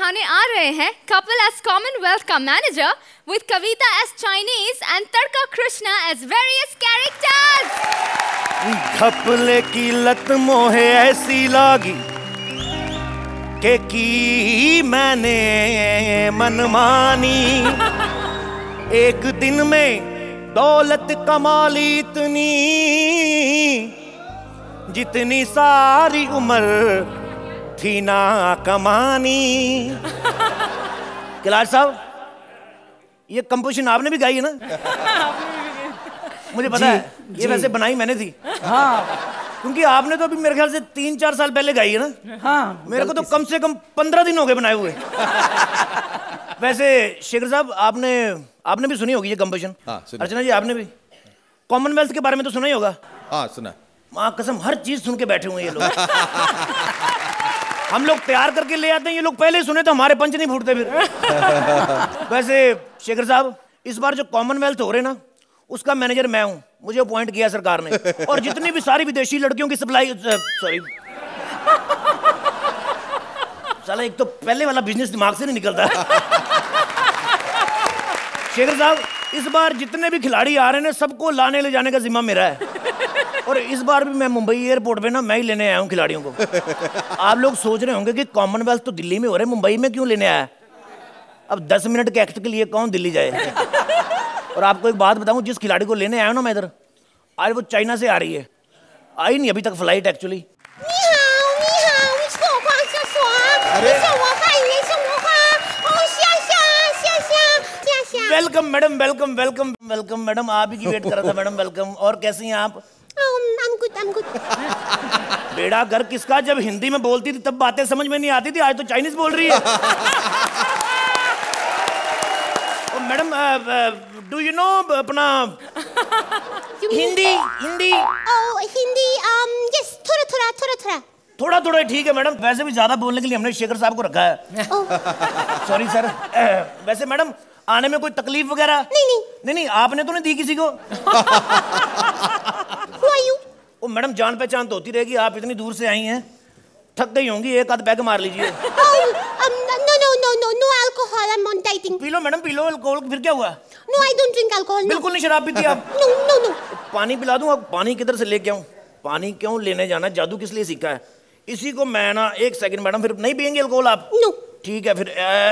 निभाने आ रहे हैं कपिल एज कॉमनवेल्थ का manager with Kavita as Chinese and tadka Krishna as various characters. घपले की लत मोहे ऐसी लागी के की मैंने मनमानी, एक दिन में दौलत कमा ली इतनी जितनी सारी उम्र थी ना कमानी। कैलाश साहब, ये कंपोजिशन आपने भी गाई है ना? मुझे पता है, ये वैसे बनाई मैंने थी। हाँ, क्योंकि आपने तो अभी मेरे ख्याल से 3-4 साल पहले गाई है ना? हाँ, मेरे को तो कम से कम 15 दिन हो गए बनाए हुए। वैसे शेखर साहब, आपने भी सुनी होगी ये कंपोजिशन? हाँ, अर्चना जी, आपने भी कॉमनवेल्थ के बारे में तो सुना ही होगा। हाँ, सुना। माँ कसम, हर चीज सुन के बैठे हुए हैं ये लोग। हम लोग तैयार करके ले आते हैं, ये लोग पहले ही सुने तो हमारे पंच नहीं फूटते फिर। वैसे शेखर साहब, इस बार जो कॉमनवेल्थ हो रहे ना, उसका मैनेजर मैं हूं, मुझे अपॉइंट किया सरकार ने। और जितनी भी सारी विदेशी लड़कियों की सप्लाई, सॉरी साला, एक तो पहले वाला बिजनेस दिमाग से नहीं निकलता। शेखर साहब, इस बार जितने भी खिलाड़ी आ रहे हैं, सबको लाने ले जाने का जिम्मा मेरा है। और इस बार भी मैं मुंबई एयरपोर्ट पे ना मैं ही लेने आया हूँ खिलाड़ियों को। आप लोग सोच रहे होंगे कि कॉमनवेल्थ तो दिल्ली में हो रहा है, मुंबई में क्यों लेने आया? अब 10 मिनट के एक्ट के लिए कौन दिल्ली जाए? और आपको एक बात बताऊं, जिस खिलाड़ी को लेने आया हूं ना मैं इधर, आज वो चाइना से आ रही है। आई नहीं अभी तक flight actually. Welcome madam, welcome welcome welcome madam, आप ही की वेट कर रहा था मैडम, वेलकम। और कैसी हैं आप? I'm good. बेड़ा घर किसका, जब हिंदी में बोलती थी तब बातें समझ में नहीं आती थी, आज तो चाइनीज बोल रही है। मैडम, डू यू नो अपना हिंदी? हिंदी? हिंदी, यस, थोड़ा थोड़ा ठीक है मैडम, वैसे भी ज्यादा बोलने के लिए हमने शेखर साहब को रखा है। Sorry sir. वैसे मैडम, आने में कोई तकलीफ वगैरह? नहीं, आपने तो नहीं दी किसी को? Who are you? Oh madam, जान पहचान तो होती रहेगी, आप इतनी दूर से आई हैं, थक गई होंगी, एक आध पैग मार लीजिए। No alcohol, I'm on dieting. पी लो मैडम, पी लो अल्कोहल, फिर क्या हुआ? No, I don't drink alcohol. No. बिल्कुल नहीं शराब पीती आप? No. पानी पिला दूं? अब पानी किधर से लेके आऊं? पानी क्यों लेने जाना, जादू किस लिए सीखा है? इसी को मैं ना, एक सेकंड मैडम, फिर नहीं पियेंगे अल्कोहल आप? No. ठीक है फिर।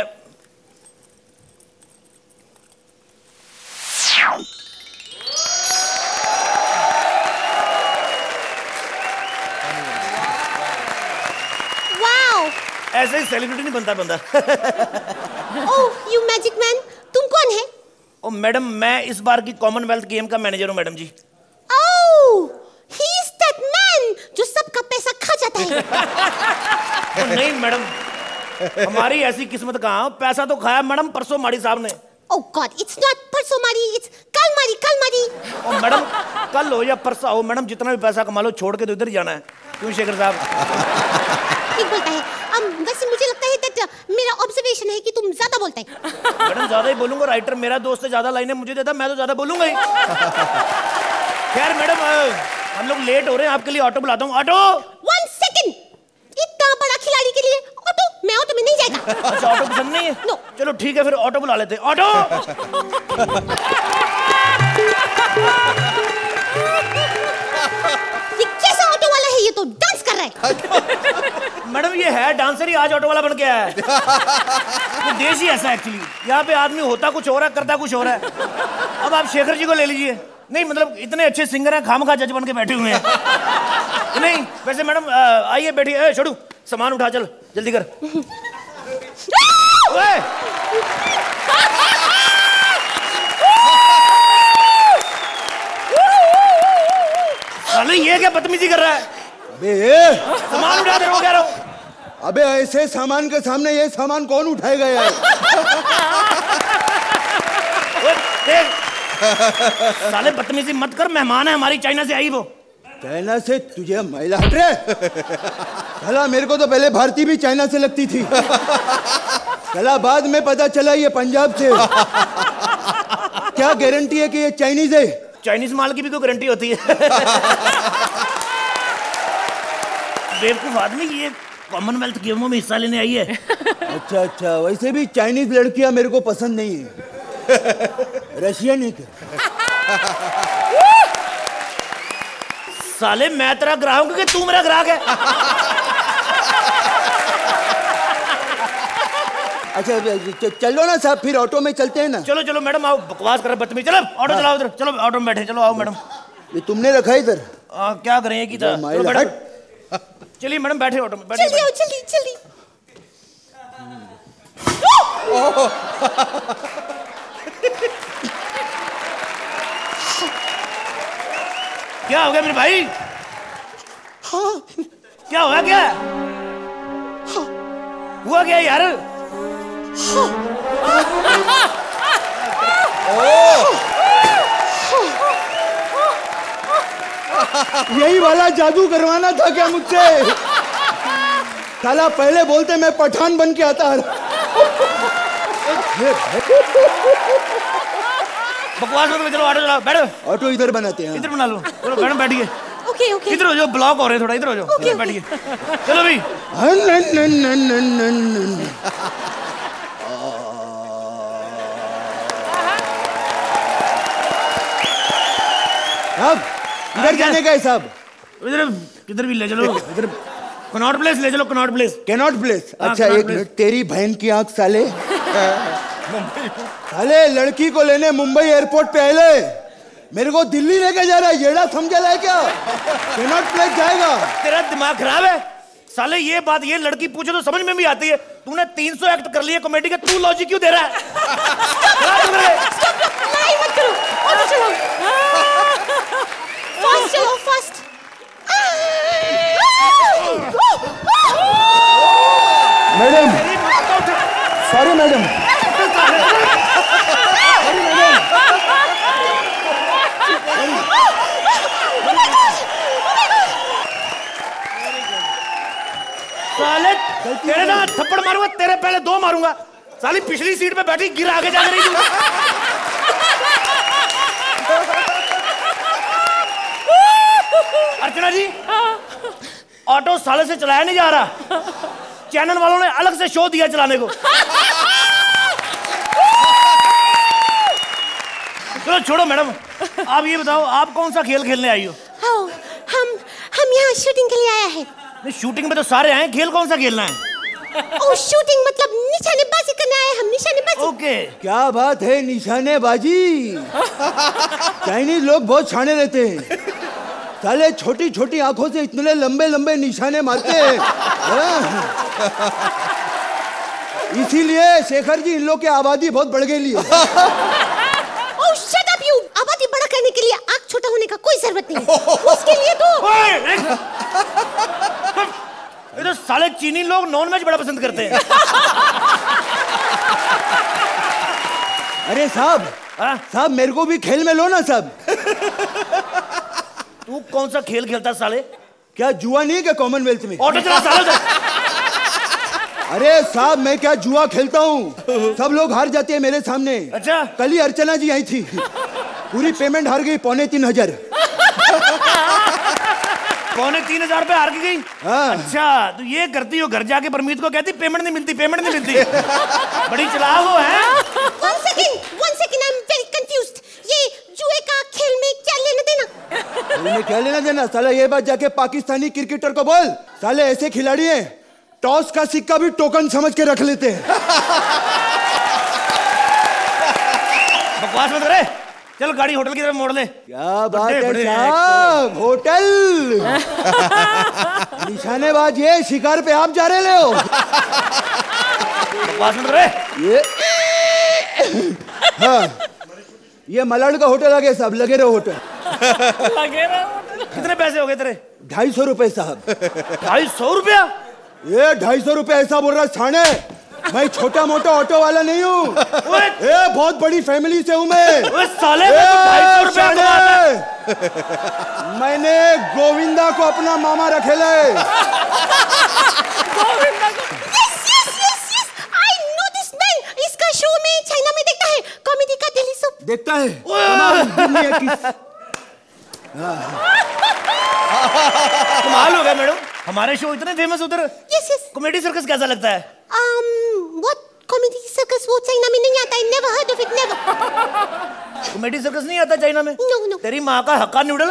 ऐसे ही सेलिब्रिटी नहीं बनता बंदा। Oh, you magic man, तुम कौन है? ओ मैडम, मैं इस बार की कॉमनवेल्थ गेम का मैनेजर हूँ madam ji. Oh, he is that man जो सबका पैसा खा जाता है। तो नहीं मैडम, हमारी ऐसी किस्मत कहाँ, पैसा तो खाया मैडम परसों माड़ी साहब ने। Oh God, it's not परसों मारी, it's कल मारी। ओ मैडम, कल हो या परसा हो मैडम, जितना भी पैसा कमा लो, छोड़ के तो इधर ही जाना है। क्यों शेखर साहब? ठीक बोलता है। वैसे मुझे लगता है that मेरा ऑब्जर्वेशन है कि तुम ज्यादा बोलते हैं। मैडम, ज्यादा ही बोलूंगा, राइटर मेरा दोस्त है, ज्यादा लाइनें मुझे देता, मैं तो ज्यादा बोलूंगा ही। खैर मैडम, हम लोग लेट हो रहे हैं, आपके लिए ऑटो बुलाता हूँ। ऑटो! 1 सेकंड, इतना बड़ा खिलाड़ी के लिए ऑटो? मैं ऑटो में नहीं जाएगा। अच्छा, ऑटो पसंद नहीं है? नो। चलो ठीक है, फिर ऑटो बुला लेते हैं। ऑटो! ये कैसा ऑटो वाला है? ये तो डांस कर रहा है। मैडम, ये है डांसर ही आज ऑटो वाला बन के आया है। ये देश ही ऐसा एक्चुअली, यहाँ पे आदमी होता कुछ और है, करता कुछ और है। अब आप शेखर जी को ले लीजिए। नहीं मतलब, इतने अच्छे सिंगर हैं, खामखा जज बन के बैठे हुए हैं। नहीं वैसे मैडम, आइए बैठिए। छोड़ू, सामान उठा, चल जल्दी कर। साले, ये क्या बदतमीजी कर रहा है? अबे सामान उठा दे, कह रहा हूँ। अबे ऐसे सामान के सामने ये सामान कौन उठाएगा यार? साले बदतमीजी मत कर, मेहमान है हमारी, चाइना से आई वो। चाइना से? तुझे महिला हट रहे? चला, मेरे को तो पहले भारतीय भी चाइना से लगती थी। चला, बाद में पता चला ये पंजाब से। क्या गारंटी है कि ये चाइनीज है? चाइनीज माल की भी तो गारंटी होती है। बेवकूफ आदमी, ये कॉमनवेल्थ गेमों में हिस्सा लेने आई है। अच्छा अच्छा, वैसे भी चाइनीज लड़कियां मेरे को पसंद नहीं है, रशियन ही क्या। साले मैं तेरा ग्राहक हूं कि तू मेरा ग्राहक है? अच्छा चलो ना साहब, फिर ऑटो में चलते हैं ना। चलो चलो मैडम, आओ, बकवास कर रहे बदतमीज। चलो ऑटो चलाओ इधर, चलो ऑटो में बैठे, चलो आओ मैडम। ये तुमने रखा है इधर? क्या करें एक ही था। चलो मैडम, चलिए मैडम बैठे ऑटो में, बैठे। चलिए चलिए चलिए। क्या हो गया मेरे भाई? हाँ क्या हुआ? क्या हुआ क्या यार? यही वाला जादू करवाना था क्या मुझसे? साला पहले बोलते मैं पठान बन के आता। बकवास मत करो, चलो ऑटो चलाओ, बैठो। ऑटो इधर बनाते हैं। इधर बना लो, चलो मैडम बैठिए। Okay okay. इधर हो जाओ, ब्लॉक हो रहे थोड़ा, इधर हो जाओ, बैठिए। चलो भाई। अब इधर जाने का है साहब? इधर किधर भी ले चलो, इधर कनॉट प्लेस ले चलो, कनॉट प्लेस। कैनॉट प्लेस? अच्छा कनॉट एक मिनट, तेरी बहन की आंख साले। साले लड़की को लेने मुंबई एयरपोर्ट पे आए, मेरे को दिल्ली लेके जा रहा है, येड़ा समझा है क्या? कैनॉट प्लेस जाएगा? तेरा दिमाग खराब है साले। ये बात, ये लड़की पूछे तो समझ में भी आती है। तूने 300 एक्ट कर लिए कॉमेडी के, तू लॉजिक क्यों दे रहा है? नहीं मत करो, ऑटो चलाओ। फास्ट चलो, फास्ट। Madam sorry madam. साले तेरे ना थप्पड़ मारूंगा, तेरे पहले 2 मारूंगा। साली पिछली सीट पे बैठी, गिर आगे जा रही तू। अर्चना जी, ऑटो साले से चलाया नहीं जा रहा, चैनल वालों ने अलग से शो दिया चलाने को। चलो छोड़ो मैडम, आप ये बताओ आप कौन सा खेल खेलने आई हो? हम यहाँ शूटिंग के लिए आया है। नहीं, शूटिंग में तो सारे आए, खेल कौन सा खेलना है? ओ शूटिंग मतलब निशानेबाजी करने आए हम, निशानेबाजी। ओके। क्या बात है, निशानेबाजी। चाइनीज लोग बहुत छाने रहते हैं, साले छोटी छोटी आंखों से इतने लंबे लंबे निशाने मारते हैं। इसीलिए शेखर जी इन लोग की आबादी बहुत बढ़ गई है। Oh shut up you. आबादी बड़ा करने के लिए आँख छोटा होने का कोई जरूरत नहीं, उसके लिए तो ये तो साले चीनी लोग नॉन वेज बड़ा पसंद करते हैं। अरे साहब मेरे को भी खेल में लो ना साहब। तू कौन सा खेल खेलता साले? क्या जुआ नहीं है क्या कॉमनवेल्थ में? ऑटो चला साले। अरे साहब मैं क्या जुआ खेलता हूँ, सब लोग हार जाते हैं मेरे सामने। अच्छा। कल ही अर्चना जी आई थी, पूरी पेमेंट हार गई, 3,500। 3,500 रुपए हार गई? हाँ। अच्छा तो ये करती हो, घर जाके परमीत को कहती पेमेंट नहीं मिलती, पेमेंट नहीं मिलती। बड़ी चालाक हो है। One second, I'm very confused. ये जुए का खेल में क्या लेना देना? में क्या लेना देना? साला ये बात जाके पाकिस्तानी क्रिकेटर को बोल, साले ऐसे खिलाड़ी हैं टॉस का सिक्का भी टोकन समझ के रख लेते हैं। बकवास मत करे, चल गाड़ी होटल की तरफ मोड़ ले। क्या बात है साहब, होटल। निशानेबाज ये शिकार पे आप जा रहे हो? बकवास मत करे। हाँ ये मलाड का होटल आ गया साहब, लगे रहो होटल। कितने पैसे हो गए तेरे? 250 रुपए साहब। 250 रुपया? ये 250 रुपए ऐसा बोल रहा छाने, मैं छोटा मोटा ऑटो वाला नहीं हूँ, ये बहुत बड़ी फैमिली से हूँ मैं। साले में तो 250 रुपया कमाता है। मैंने गोविंदा को अपना मामा रखेला है। इसका शो में चाइना में देखता है, कॉमेडी का दिल्ली सूप देखता है। कमाल हो गया मैडम। हमारे शो इतने फेमस उधर। Yes yes. कॉमेडी सर्कस कैसा लगता है? What comedy circus? वो चाइना में नहीं आता है। Never heard of it, never. Comedy circus नहीं आता चाइना में? No no. तेरी माँ का हक्का नूडल।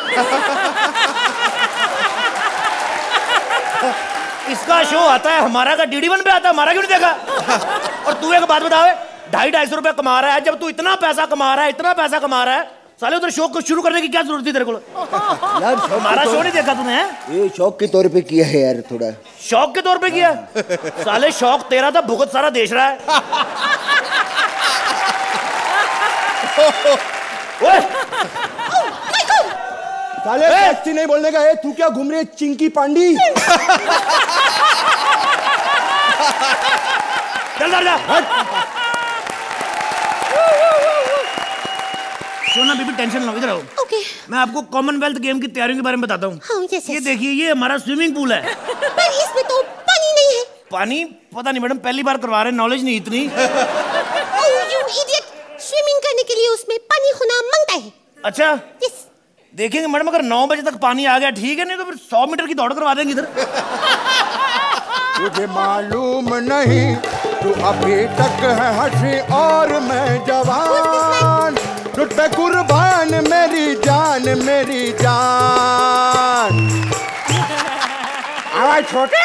इसका शो आता है, हमारा का DD1 पे आता है, हमारा क्यों नहीं देखा? और तू एक बात बतावे, 250-250 रुपया कमा रहा है, जब तू इतना पैसा कमा रहा है, इतना पैसा कमा रहा है, साले उधर शो को शुरू करने की क्या जरूरत थी तेरे को? हमारा शो नहीं देखा तूने? ये शौक के तौर पे किया है यार, थोड़ा शौक के तौर पे किया। साले शौक तेरा था, भुगत सारा देश रहा है। ओए साले ऐसी नहीं बोलने का है। तू क्या घूम रही है चिंकी पांडी? चल जा। सोना बेबी टेंशन लो, इधर आओ। ओके। मैं आपको कॉमनवेल्थ गेम की तैयारियों के बारे में बताता हूँ। हाँ, यस, ये यस। देखिए, ये हमारा स्विमिंग पूल है। पर इसमें तो पानी नहीं है। पानी? पता नहीं मैडम, पहली बार करवा रहे हैं, नॉलेज नहीं इतनी। ओह यू इडियट, स्विमिंग करने के लिए उसमें पानी होना मांगता है। अच्छा यस। देखेंगे मैडम, अगर 9 बजे तक पानी आ गया ठीक है, नहीं तो फिर 100 मीटर की दौड़ करवा देंगे इधर। तुझे मालूम नहीं तू अभी तक है हंसी और मैं जवान, तुझ पे कुर्बान मेरी जान, मेरी जान। आवाज छोटे,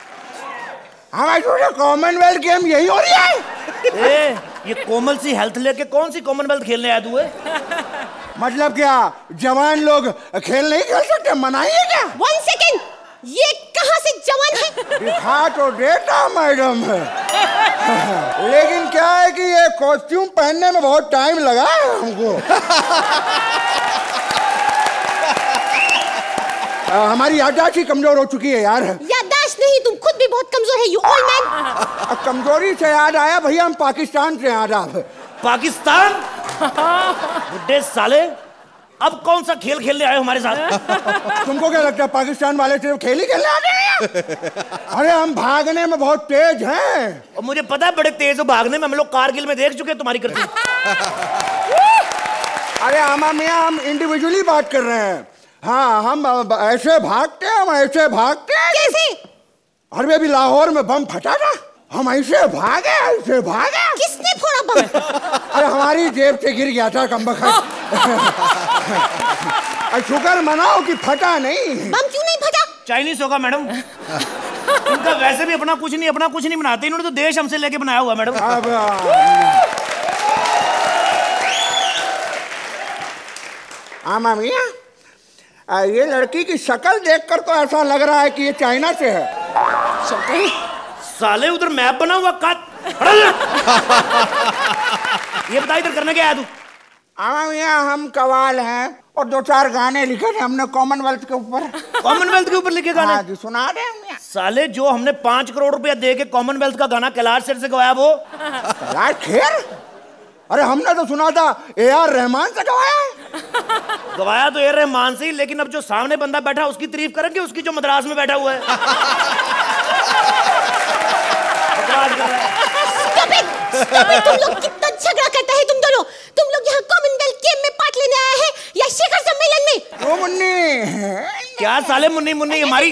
कॉमनवेल्थ गेम यही हो रही है? ए, ये कोमल सी हेल्थ लेके कौन सी कॉमनवेल्थ खेलने आया तू? मतलब क्या जवान लोग खेल नहीं खेल सकते? मनाइए क्या? 1 सेकेंड, ये कहाँ से जवान है? दिखा तो देता मैडम, लेकिन क्या है कि ये कॉस्ट्यूम पहनने में बहुत टाइम लगा है हमको। हमारी याददाश्त ही कमजोर हो चुकी है यार। याददाश्त नहीं, तुम खुद भी बहुत कमजोर है, यू ओल्ड मैन। कमजोरी से याद आया भैया, हम पाकिस्तान से याद आ। पाकिस्तान? बुड्ढे साले, अब कौन सा खेल खेलने आए हो हमारे साथ? तुमको क्या लगता है पाकिस्तान वाले सिर्फ खेल ही खेलने आते हैं? अरे हम भागने में बहुत तेज हैं। और मुझे पता है बड़े तेज हो भागने में, हम लोग कारगिल में देख चुके हैं तुम्हारी करतूत। अरे आमा मियाँ, हम इंडिविजुअली बात कर रहे हैं। हाँ, हम ऐसे भागते हैं, हम ऐसे भागते हैं। कैसे? अरे अभी लाहौर में बम फटा था, हम ऐसे भागे। किसने फोड़ा बम? अरे हमारी जेब से गिर गया था कमबख्त। शुक्र मनाओ कि फटा नहीं। बम क्यों नहीं फटा? चाइनीज होगा मैडम। उनका वैसे भी अपना कुछ नहीं बनाते, इन्होंने तो देश हमसे लेके बनाया हुआ मैडम। आमा मियाँ, ये लड़की की शक्ल देखकर तो ऐसा लग रहा है कि ये चाइना से है। साले उधर मैप बना हुआ का। ये बता इधर करने क्या आया तू? आमा मियाँ, हम कवाल हैं और 2-4 गाने लिखे थे हमने कॉमनवेल्थ के ऊपर। कॉमनवेल्थ के ऊपर लिखे गाने? हाँ जी, सुना दे मियाँ। साले जो हमने 5 करोड़ रुपया दे के कॉमनवेल्थ का गाना कैलाश खेर से गवाया वो? कैलाश खेर? अरे हमने तो सुना था AR रहमान से गवाया तो AR रहमान से ही, लेकिन अब जो सामने बंदा बैठा उसकी तारीफ करेंगे, उसकी जो मद्रास में बैठा हुआ है। Stupid, तुम लोग कितना झगड़ा करता है तुम दोनों। तुम लोग यहाँ कॉमनवेल्थ गेम में पार्ट लेने आए हैं या शिखर सम्मेलन में? ओ मुन्नी, क्या साले मुन्नी हमारी?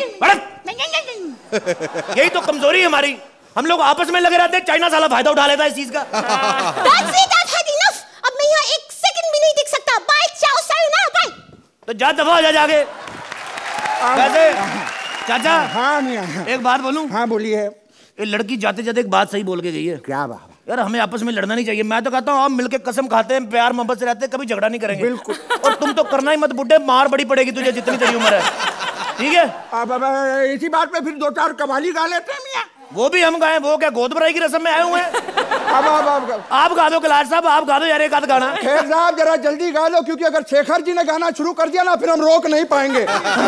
यही तो कमजोरी है हमारी, हम लोग आपस में लगे रहते हैं, चाइना साला फायदा उठा लेता है इस चीज का। That's it, I've had enough. अब मैं यहाँ 1 सेकंड भी नहीं टिक सकता। बाय, चाओ, सायोनारा, बाय। तो जा दफा हो जा जाके। वैसे चाचा, हाँ मियाँ, एक बात बोलूं? हाँ बोलिए। ये लड़की जाते जाते एक बात सही बोल के गई है। क्या बात? यार हमें आपस में लड़ना नहीं चाहिए। मैं तो कहता हूँ हम मिलके कसम खाते हैं, प्यार मोहब्बत से रहते हैं, कभी झगड़ा नहीं करेंगे। बिल्कुल। और तुम तो करना ही मत बुड्ढे, मार बड़ी पड़ेगी तुझे जितनी तेरी उम्र है। ठीक है? अब इसी बात पे फिर 2-4 कवाली गा लेते हैं मियाँ। वो भी हम गाएं, वो क्या गोद भराई की रस्म में आए हुए हैं? अब आप गा दो कैलाश साहब, आप गा दो यार एक आध गाना। खेर साहब जरा जल्दी गा लो, क्योंकि अगर शेखर जी ने गाना शुरू कर दिया ना फिर हम रोक नहीं पाएंगे।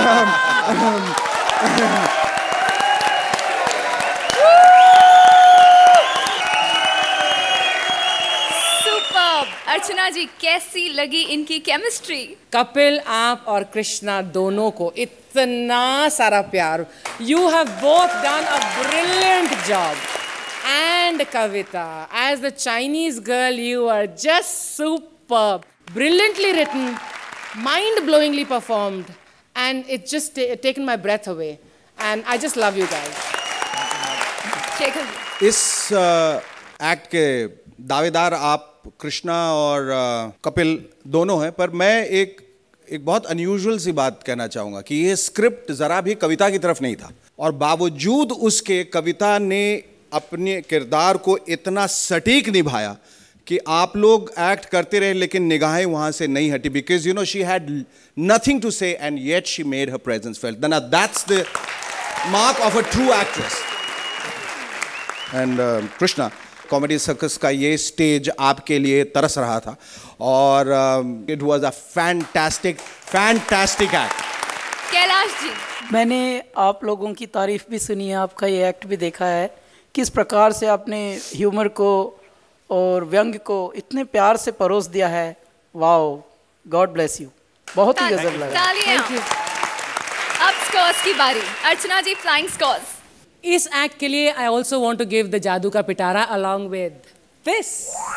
अर्चना जी, कैसी लगी इनकी केमिस्ट्री? कपिल, आप और कृष्णा दोनों को इतना सारा प्यार। You have both done a brilliant job. And Kavita, as the Chinese girl, you are just superb. Brilliantly written, mind-blowingly performed, and it just taken my breath away. And I just love you guys. Shekhar ji, इस act के दावेदार आप कृष्णा और कपिल दोनों हैं, पर मैं एक बहुत अनयूजुअल सी बात कहना चाहूँगा कि ये स्क्रिप्ट ज़रा भी कविता की तरफ नहीं था, और बावजूद उसके कविता ने अपने किरदार को इतना सटीक निभाया कि आप लोग एक्ट करते रहे लेकिन निगाहें वहाँ से नहीं हटी, because you know she had nothing to say and yet she made her presence felt. That's the mark of a true actress. And Krishna, comedy circus का ये स्टेज आपके लिए तरस रहा था, और it was a fantastic act. Kailash ji, मैंने आप लोगों की तारीफ भी सुनी है, आपका ये एक्ट भी देखा है, किस प्रकार से आपने ह्यूमर को और व्यंग को इतने प्यार से परोस दिया है. Wow, God bless you. बहुत ही गजब लगा. तालियां. अब स्कोर्स की बारी. Archana ji, flying scores. इस एक्ट के लिए I also want to give the जादू का पिटारा along with this.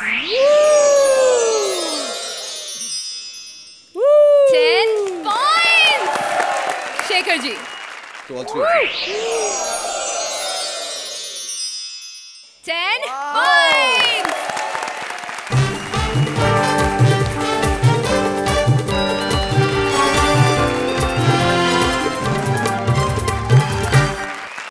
10 points. Shekhar ji. To all three. 10